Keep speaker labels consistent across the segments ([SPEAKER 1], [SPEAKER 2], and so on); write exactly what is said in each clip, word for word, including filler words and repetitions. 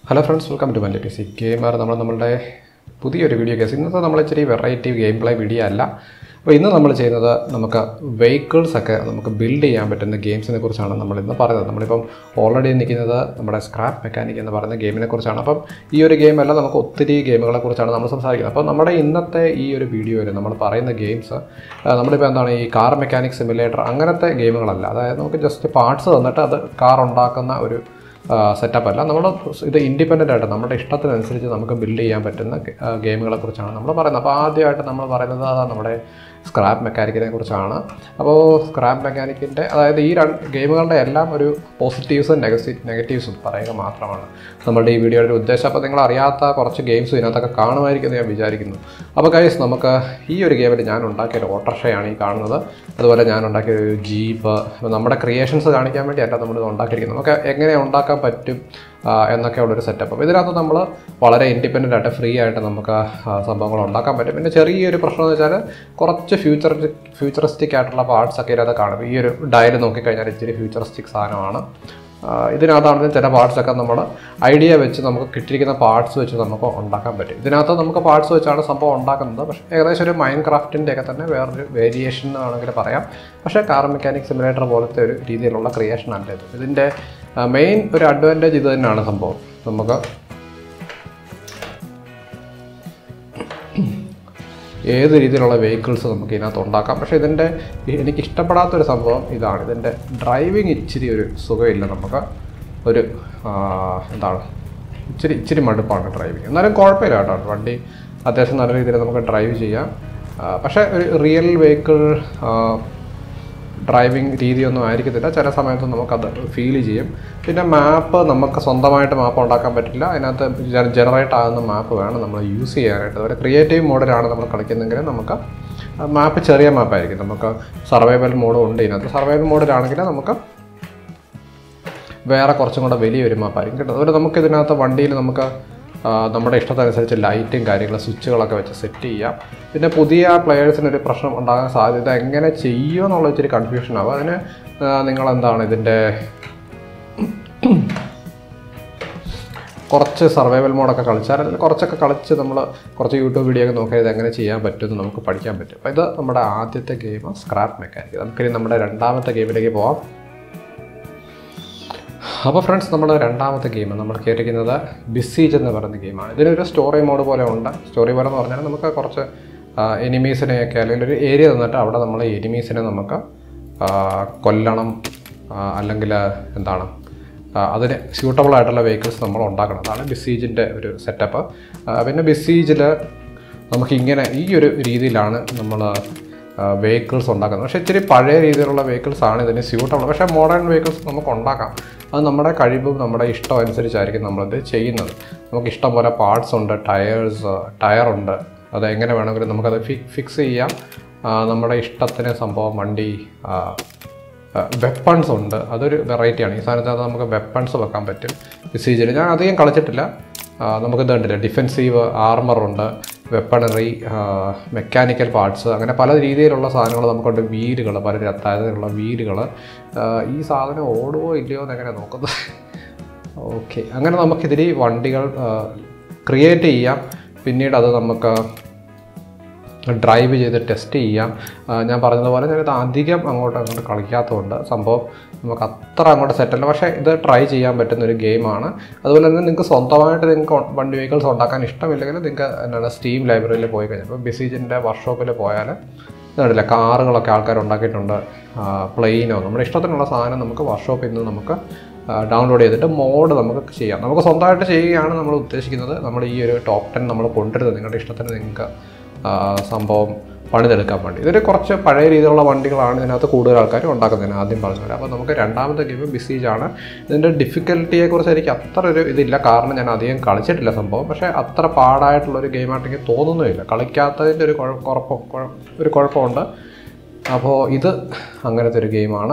[SPEAKER 1] Hello friends, welcome to my P C Gamer. നമ്മൾ നമ്മളുടെ പുതിയൊരു വീഡിയോ കേസ് ഇന്നത്തെ നമ്മൾ ഇച്ചിരി വെറൈറ്റി ഗെയിം പ്ലേ വീഡിയോ അല്ല. അപ്പോൾ ഇന്ന് നമ്മൾ ചെയ്യുന്നത് നമുക്ക് വെഹിക്കിൾസ് ഒക്കെ നമുക്ക് ബിൽഡ് ചെയ്യാൻ പറ്റുന്ന ഗെയിംസിനെ കുറിച്ചാണ് നമ്മൾ ഇന്ന് പറയുന്നത്. നമ്മളിപ്പം ഓൾറെഡി നിൽക്കുന്നത് നമ്മുടെ സ്ക്രാപ്പ് മെക്കാനിക് എന്ന് പറയുന്ന ഗെയിമിനെ കുറിച്ചാണ്. അപ്പം ഈ ഒരു ഗെയിം അല്ല, നമുക്ക് ഒത്തിരി ഗെയിമുകളെ കുറിച്ചാണ് നമ്മൾ സംസാരിക്കുന്നത്. അപ്പോൾ നമ്മുടെ ഇന്നത്തെ ഈ ഒരു വീഡിയോയിൽ നമ്മൾ പറയുന്ന ഗെയിംസ് നമ്മളിപ്പോൾ എന്താണ് ഈ കാർ മെക്കാനിക് സിമുലേറ്റർ അങ്ങനത്തെ ഗെയിമുകളല്ല. അതായത് നമുക്ക് ജസ്റ്റ് പാർട്സ് തന്നിട്ട് അത് കാർ ഉണ്ടാക്കുന്ന ഒരു സെറ്റപ്പ് അല്ല. നമ്മൾ ഇത് ഇൻഡിപെൻഡൻ്റ് ആയിട്ട് നമ്മുടെ ഇഷ്ടത്തിനനുസരിച്ച് നമുക്ക് ബിൽഡ് ചെയ്യാൻ പറ്റുന്ന ഗെയിമുകളെ കുറിച്ചാണ് നമ്മൾ പറയുന്നത്. അപ്പോൾ ആദ്യമായിട്ട് നമ്മൾ പറയുന്നത് അതാണ് നമ്മുടെ സ്ക്രാപ്പ് മെക്കാനിക്കിനെ കുറിച്ചാണ്. അപ്പോൾ സ്ക്രാപ്പ് മെക്കാനിക്കിൻ്റെ അതായത് ഈ രണ്ട് ഗെയിമുകളുടെ എല്ലാം ഒരു പോസിറ്റീവ്സും നെഗറ്റീവ് നെഗറ്റീവ്സും പറയുക മാത്രമാണ് നമ്മളുടെ ഈ വീഡിയോയുടെ ഉദ്ദേശം. അപ്പോൾ നിങ്ങൾ അറിയാത്ത കുറച്ച് ഗെയിംസ് ഇതിനകത്തൊക്കെ കാണുമായിരിക്കും ഞാൻ വിചാരിക്കുന്നു. അപ്പോൾ ഗൈസ്, നമുക്ക് ഈ ഒരു ഗെയിമിൽ ഞാൻ ഉണ്ടാക്കിയ ഒരു ഓട്ടോറിക്ഷയാണ് ഈ കാണുന്നത്. അതുപോലെ ഞാൻ ഉണ്ടാക്കിയ ഒരു ജീപ്പ്, നമ്മുടെ ക്രിയേഷൻസ് കാണിക്കാൻ വേണ്ടിയല്ല നമ്മളിത് ഉണ്ടാക്കിയിരിക്കുന്നത്. നമുക്ക് എങ്ങനെ ഉണ്ടാക്കാൻ പറ്റും എന്നൊക്കെയുള്ളൊരു സെറ്റപ്പ്. അപ്പോൾ ഇതിനകത്ത് നമ്മൾ വളരെ ഇൻഡിപെൻഡൻ്റ് ആയിട്ട് ഫ്രീ ആയിട്ട് നമുക്ക് സംഭവങ്ങൾ ഉണ്ടാക്കാൻ പറ്റും. പിന്നെ ചെറിയൊരു പ്രശ്നം എന്ന് വെച്ചാൽ കുറച്ച് ഫ്യൂച്ചർ ഫ്യൂച്ചറിസ്റ്റിക് ആയിട്ടുള്ള പാർട്സൊക്കെ ഇതിനകത്ത് കാണും. ഈ ഒരു ഡയൽ നോക്കിക്കഴിഞ്ഞാൽ ഇച്ചിരി ഫ്യൂച്ചറിസ്റ്റിക് സാധനമാണ്. ഇതിനകത്താണെങ്കിൽ ചില പാർട്സൊക്കെ നമ്മൾ ഐഡിയ വെച്ച് നമുക്ക് കിട്ടിയിരിക്കുന്ന പാർട്സ് വെച്ച് നമുക്ക് ഉണ്ടാക്കാൻ പറ്റും. ഇതിനകത്ത് നമുക്ക് പാർട്സ് വെച്ചാണ് സംഭവം ഉണ്ടാക്കുന്നത്. പക്ഷേ ഏകദേശം ഒരു മൈൻ ക്രാഫ്റ്റിൻ്റെ ഒക്കെ തന്നെ വേറൊരു വേരിയേഷൻ ആണെങ്കിൽ പറയാം. പക്ഷേ കാർ മെക്കാനിക് സിമുലേറ്റർ പോലത്തെ ഒരു രീതിയിലുള്ള ക്രിയേഷൻ അല്ല ഇത്. ഇതിൻ്റെ മെയിൻ ഒരു അഡ്വാൻറ്റേജ് ഇത് തന്നെയാണ് സംഭവം. നമുക്ക് ഏത് രീതിയിലുള്ള വെഹിക്കിൾസ് നമുക്ക് ഇതിനകത്ത് ഉണ്ടാക്കാം. പക്ഷേ ഇതിൻ്റെ എനിക്ക് ഇഷ്ടപ്പെടാത്തൊരു സംഭവം ഇതാണ്, ഇതിൻ്റെ ഡ്രൈവിങ് ഇച്ചിരി ഒരു സുഖമില്ല. നമുക്ക് ഒരു എന്താണ് ഇച്ചിരി ഇച്ചിരി മടുപ്പാണ് ഡ്രൈവിങ്. എന്നാലും കുഴപ്പമില്ല കേട്ടോ, വണ്ടി അത്യാവശ്യം നല്ല രീതിയിൽ നമുക്ക് ഡ്രൈവ് ചെയ്യാം. പക്ഷേ ഒരു റിയൽ വെഹിക്കിൾ ഡ്രൈവിംഗ് രീതിയൊന്നും ആയിരിക്കത്തില്ല. ചില സമയത്ത് നമുക്കത് ഫീൽ ചെയ്യും. പിന്നെ മാപ്പ് നമുക്ക് സ്വന്തമായിട്ട് മാപ്പ് ഉണ്ടാക്കാൻ പറ്റില്ല. അതിനകത്ത് ജനറേറ്റ് ആകുന്ന മാപ്പ് വേണം നമ്മൾ യൂസ് ചെയ്യാനായിട്ട്. അതുപോലെ ക്രിയേറ്റീവ് മോഡിലാണ് നമ്മൾ കളിക്കുന്നതെങ്കിൽ നമുക്ക് മാപ്പ് ചെറിയ മാപ്പായിരിക്കും. നമുക്ക് സർവൈവൽ മോഡും ഉണ്ട് ഇതിനകത്ത്. സർവൈവൽ മോഡിലാണെങ്കിൽ നമുക്ക് വേറെ കുറച്ചും കൂടെ വലിയൊരു മാപ്പായിരിക്കും കേട്ടോ. അതുപോലെ നമുക്ക് ഇതിനകത്ത് വണ്ടിയിൽ നമുക്ക് നമ്മുടെ ഇഷ്ടത്തനുസരിച്ച് ലൈറ്റും കാര്യങ്ങളും സ്വിച്ചുകളൊക്കെ വെച്ച് സെറ്റ് ചെയ്യാം. പിന്നെ പുതിയ പ്ലെയേഴ്സിനൊരു പ്രശ്നം ഉണ്ടാകാൻ സാധ്യത എങ്ങനെ ചെയ്യുമോ എന്നുള്ള ഇച്ചിരി കൺഫ്യൂഷനാകും. അതിന് നിങ്ങളെന്താണ് ഇതിൻ്റെ കുറച്ച് സർവൈവൽ മോഡൊക്കെ കളിച്ചാൽ അല്ലെങ്കിൽ കുറച്ചൊക്കെ കളിച്ച് നമ്മൾ കുറച്ച് യൂട്യൂബ് വീഡിയോ ഒക്കെ നോക്കിയാൽ ഇത് എങ്ങനെ ചെയ്യാൻ പറ്റുമെന്ന് നമുക്ക് പഠിക്കാൻ പറ്റും. അപ്പോൾ ഇത് നമ്മുടെ ആദ്യത്തെ ഗെയിം സ്ക്രാപ്പ് മെക്കാനിക്. നമുക്കിനി നമ്മുടെ രണ്ടാമത്തെ ഗെയിമിലേക്ക് പോവാം. അപ്പോൾ ഫ്രണ്ട്സ്, നമ്മുടെ രണ്ടാമത്തെ ഗെയിം നമ്മൾ കേട്ടിരിക്കുന്നത് ബിസീജ് എന്ന് പറയുന്ന ഗെയിമാണ്. ഇതിനൊരു സ്റ്റോറി മോഡ് പോലെ ഉണ്ട്. സ്റ്റോറി പോലെ എന്ന് പറഞ്ഞാൽ നമുക്ക് കുറച്ച് എനിമീസിനെയൊക്കെ അല്ലെങ്കിൽ ഒരു ഏരിയ തന്നിട്ട് അവിടെ നമ്മൾ എനിമീസിനെ നമുക്ക് കൊല്ലണം, അല്ലെങ്കിൽ എന്താണ് അതിന് സ്യൂട്ടബിൾ ആയിട്ടുള്ള വെഹിക്കിൾസ് നമ്മൾ ഉണ്ടാക്കണം. അതാണ് ബിസീജിൻ്റെ ഒരു സെറ്റപ്പ്. പിന്നെ ബിസീജിൽ നമുക്കിങ്ങനെ ഈ ഒരു രീതിയിലാണ് നമ്മൾ വെഹിക്കിൾസ് ഉണ്ടാക്കുന്നത്. പക്ഷേ ഇച്ചിരി പഴയ രീതിയിലുള്ള വെഹിക്കിൾസ് ആണ് ഇതിന് സ്യൂട്ടബിൾ. പക്ഷേ മോഡേൺ വെഹിക്കിൾസ് നമുക്ക് ഉണ്ടാക്കാം. അത് നമ്മുടെ കഴിവും നമ്മുടെ ഇഷ്ടം അനുസരിച്ചായിരിക്കും നമ്മളിത് ചെയ്യുന്നത്. നമുക്ക് ഇഷ്ടം പോലെ പാർട്സ് ഉണ്ട്, ടയേഴ്സ് ടയറുണ്ട്. അത് എങ്ങനെ വേണമെങ്കിലും നമുക്കത് ഫി ഫിക്സ് ചെയ്യാം നമ്മുടെ ഇഷ്ടത്തിന്. സംഭവം വണ്ടി വെപ്പൺസ് ഉണ്ട്, അതൊരു വെറൈറ്റിയാണ്. ഈ സാധനത്തിനകത്ത് നമുക്ക് വെപ്പൺസ് വെക്കാൻ പറ്റും. ബിസീജിൽ ഞാൻ അധികം കളിച്ചിട്ടില്ല. നമുക്കിത് കണ്ടില്ല, ഡിഫെൻസീവ് ആർമറുണ്ട്, വെപ്പണറി, മെക്കാനിക്കൽ പാർട്സ്, അങ്ങനെ പല രീതിയിലുള്ള സാധനങ്ങൾ നമുക്കുണ്ട്. വീലുകൾ, പല തരത്തിലുള്ള വീലുകൾ. ഈ സാധനം ഓടുമോ ഇല്ലയോ എന്നെങ്ങനെ നോക്കുന്നത്? ഓക്കെ, അങ്ങനെ നമുക്കിതിൽ വണ്ടികൾ ക്രിയേറ്റ് ചെയ്യാം. പിന്നീട് അത് നമുക്ക് ഡ്രൈവ് ചെയ്ത് ടെസ്റ്റ് ചെയ്യാം. ഞാൻ പറഞ്ഞതുപോലെ ഞാനിത് അധികം അങ്ങോട്ട് അങ്ങോട്ട് കളിക്കാത്തതുകൊണ്ട് സംഭവം നമുക്ക് അത്ര അങ്ങോട്ട് സെറ്റല്ല. പക്ഷേ ഇത് ട്രൈ ചെയ്യാൻ പറ്റുന്നൊരു ഗെയിമാണ്. അതുപോലെ തന്നെ നിങ്ങൾക്ക് സ്വന്തമായിട്ട് നിങ്ങൾക്ക് വണ്ടി വെഹിക്കിൾസ് ഉണ്ടാക്കാൻ ഇഷ്ടമില്ലെങ്കിൽ നിങ്ങൾക്ക് എന്താണ് സ്റ്റീം ലൈബ്രറിയിൽ പോയി കഴിഞ്ഞാൽ ഇപ്പോൾ ബിസീജിൻ്റെ വർക്ക്ഷോപ്പിൽ പോയാൽ ഇതല്ല കാറുകളൊക്കെ ആൾക്കാർ ഉണ്ടാക്കിയിട്ടുണ്ട്, പ്ലെയിനോ നമ്മുടെ ഇഷ്ടത്തിനുള്ള സാധനം നമുക്ക് വർക്ക്ഷോപ്പിൽ നിന്ന് നമുക്ക് ഡൗൺലോഡ് ചെയ്തിട്ട് മോഡ് നമുക്ക് ചെയ്യാം. നമുക്ക് സ്വന്തമായിട്ട് ചെയ്യുകയാണ് നമ്മൾ ഉദ്ദേശിക്കുന്നത്. നമ്മൾ ഈ ഒരു ടോപ്പ് ടെൻ നമ്മൾ കൊണ്ടുവരുന്നത് നിങ്ങളുടെ ഇഷ്ടത്തിന് നിങ്ങൾക്ക് സംഭവം പണിതെടുക്കാൻ വേണ്ടി. ഇതൊരു കുറച്ച് പഴയ രീതിയിലുള്ള വണ്ടികളാണ് ഇതിനകത്ത് കൂടുതൽ ആൾക്കാർ ഉണ്ടാക്കുന്നതിന് ആദ്യം പറഞ്ഞത്. അപ്പോൾ നമുക്ക് രണ്ടാമത്തെ ഗെയിം ബിസീജാണ്. ഇതിൻ്റെ ഡിഫിക്കൽട്ടിയെക്കുറിച്ച് എനിക്ക് അത്ര ഒരു ഇതില്ല, കാരണം ഞാൻ അധികം കളിച്ചിട്ടില്ല സംഭവം. പക്ഷേ അത്ര പാടായിട്ടുള്ളൊരു ഗെയിമായിട്ട് എനിക്ക് തോന്നുന്നുമില്ല. കളിക്കാത്തതിൻ്റെ ഒരു കുഴപ്പം ഒരു കുഴപ്പമുണ്ട്. അപ്പോൾ ഇത് അങ്ങനത്തെ ഒരു ഗെയിമാണ്.